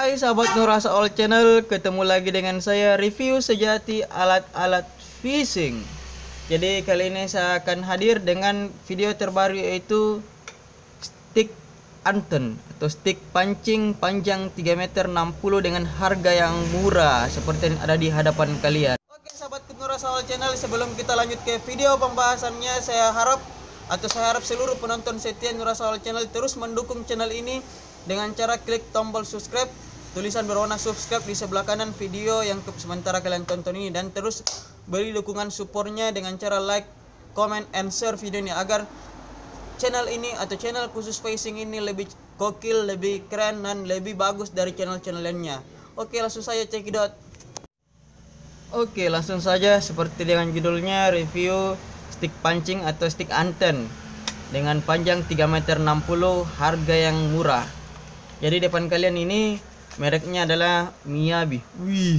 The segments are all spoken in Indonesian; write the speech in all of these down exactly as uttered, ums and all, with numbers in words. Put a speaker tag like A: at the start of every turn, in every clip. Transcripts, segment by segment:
A: Hai sahabat Nurasa All Channel, ketemu lagi dengan saya review sejati alat-alat fishing. Jadi kali ini saya akan hadir dengan video terbaru, yaitu stick anten atau stick pancing panjang tiga meter enam puluh dengan harga yang murah seperti yang ada di hadapan kalian. Oke sahabat Nurasa All Channel, sebelum kita lanjut ke video pembahasannya, saya harap atau saya harap seluruh penonton setia Nurasa All Channel terus mendukung channel ini dengan cara klik tombol subscribe, tulisan berwarna subscribe di sebelah kanan video yang sementara kalian tonton ini, dan terus beri dukungan supportnya dengan cara like, comment, and share video ini agar channel ini atau channel khusus fishing ini lebih gokil, lebih keren, dan lebih bagus dari channel-channel lainnya. Oke, langsung saja cekidot. Oke, langsung saja seperti dengan judulnya, review stick pancing atau stick anten dengan panjang tiga meter enam puluh, harga yang murah. Jadi depan kalian ini mereknya adalah Miyabi. Wih,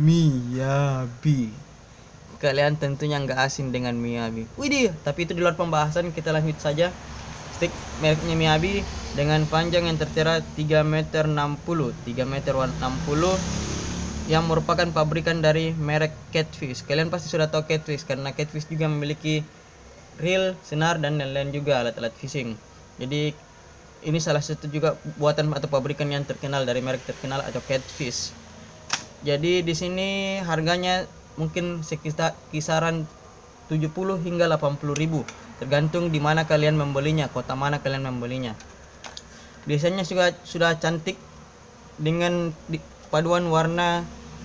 A: Miyabi. Kalian tentunya nggak asing dengan Miyabi. Widih, tapi itu di luar pembahasan, kita lanjut saja. Stick mereknya Miyabi dengan panjang yang tertera tiga meter enam puluh, tiga meter enam puluh, yang merupakan pabrikan dari merek Catfish. Kalian pasti sudah tahu Catfish karena Catfish juga memiliki reel, senar, dan lain-lain juga alat-alat fishing. Jadi ini salah satu juga buatan atau pabrikan yang terkenal dari merek terkenal atau Catfish. Jadi di sini harganya mungkin sekitar kisaran tujuh puluh hingga delapan puluh ribu, tergantung di mana kalian membelinya, kota mana kalian membelinya. Biasanya sudah sudah cantik dengan paduan warna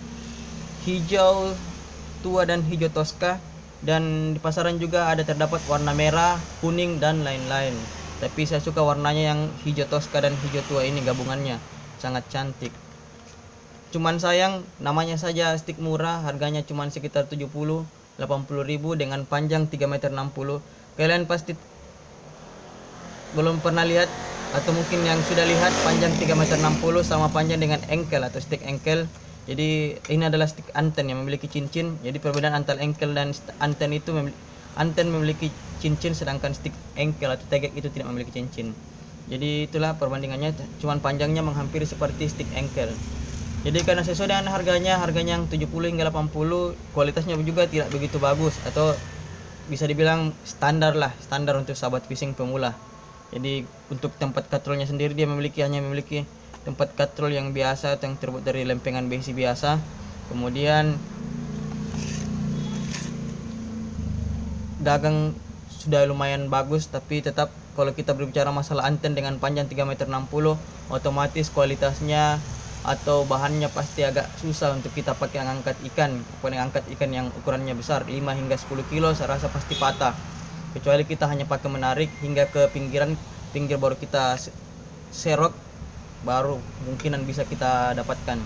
A: hijau tua dan hijau toska, dan di pasaran juga ada terdapat warna merah, kuning, dan lain-lain. Tapi saya suka warnanya yang hijau toska dan hijau tua ini, gabungannya sangat cantik. Cuman sayang namanya saja stick murah, harganya cuman sekitar tujuh puluh delapan puluh ribu dengan panjang tiga meter enam puluh. Kalian pasti belum pernah lihat atau mungkin yang sudah lihat panjang tiga meter enam puluh sama panjang dengan engkel atau stick engkel. Jadi ini adalah stick anten yang memiliki cincin. Jadi perbedaan antara engkel dan anten itu, anten memiliki cincin sedangkan stick engkel atau tegek itu tidak memiliki cincin. Jadi itulah perbandingannya, cuman panjangnya menghampiri seperti stick engkel. Jadi karena sesuai dengan harganya, harganya yang tujuh puluh hingga delapan puluh, kualitasnya juga tidak begitu bagus atau bisa dibilang standar lah, standar untuk sahabat fishing pemula. Jadi untuk tempat katrolnya sendiri, dia memiliki hanya memiliki tempat katrol yang biasa atau yang terbuat dari lempengan besi biasa. Kemudian dagang sudah lumayan bagus, tapi tetap kalau kita berbicara masalah anten dengan panjang tiga meter enam puluh, otomatis kualitasnya atau bahannya pasti agak susah untuk kita pakai angkat ikan. Paling angkat ikan yang ukurannya besar lima hingga sepuluh kilo, saya rasa pasti patah. Kecuali kita hanya pakai menarik hingga ke pinggiran, pinggir baru kita serok, baru kemungkinan bisa kita dapatkan.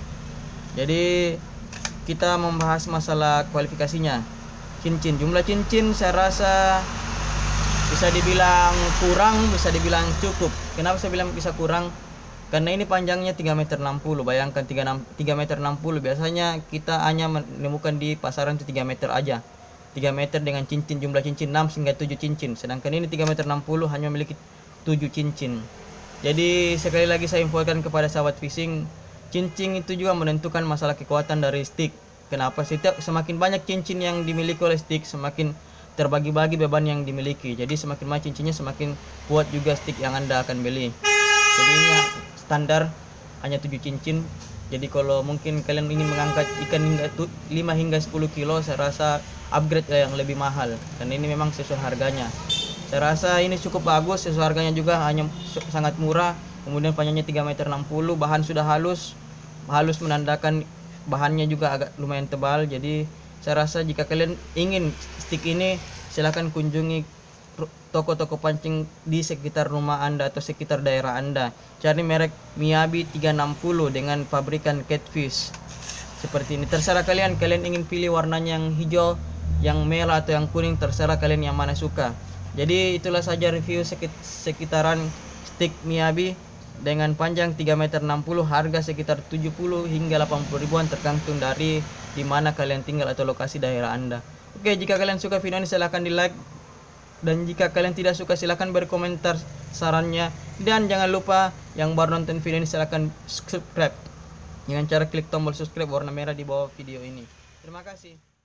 A: Jadi kita membahas masalah kualifikasinya. Cincin, jumlah cincin saya rasa bisa dibilang kurang, bisa dibilang cukup. Kenapa saya bilang bisa kurang? Karena ini panjangnya tiga meter enam puluh. Bayangkan tiga meter enam puluh, biasanya kita hanya menemukan di pasaran itu tiga meter aja. tiga meter dengan cincin, jumlah cincin enam hingga tujuh cincin. Sedangkan ini tiga meter enam puluh hanya memiliki tujuh cincin. Jadi sekali lagi saya infokan kepada sahabat fishing, cincin itu juga menentukan masalah kekuatan dari stick. Kenapa? Setiap semakin banyak cincin yang dimiliki oleh stick, semakin terbagi-bagi beban yang dimiliki. Jadi semakin banyak cincinnya, semakin kuat juga stick yang Anda akan beli. Jadi ini standar hanya tujuh cincin. Jadi kalau mungkin kalian ingin mengangkat ikan hingga lima hingga sepuluh kilo, saya rasa upgrade yang lebih mahal. Dan ini memang sesuai harganya. Saya rasa ini cukup bagus, sesuai harganya juga hanya sangat murah. Kemudian panjangnya tiga meter enam puluh, bahan sudah halus. Halus menandakan bahannya juga agak lumayan tebal. Jadi saya rasa jika kalian ingin stick ini, silahkan kunjungi toko-toko pancing di sekitar rumah Anda atau sekitar daerah Anda. Cari merek Miyabi tiga enam puluh dengan pabrikan Catfish. Seperti ini. Terserah kalian, kalian ingin pilih warnanya yang hijau, yang merah, atau yang kuning, terserah kalian yang mana suka. Jadi itulah saja review sekitaran stick Miyabi dengan panjang tiga meter enam puluh, harga sekitar tujuh puluh hingga delapan puluh ribuan, tergantung dari di mana kalian tinggal atau lokasi daerah Anda. Oke, jika kalian suka video ini silahkan di like, dan jika kalian tidak suka silahkan berkomentar sarannya, dan jangan lupa yang baru nonton video ini silahkan subscribe. dengan cara klik tombol subscribe warna merah di bawah video ini. Terima kasih.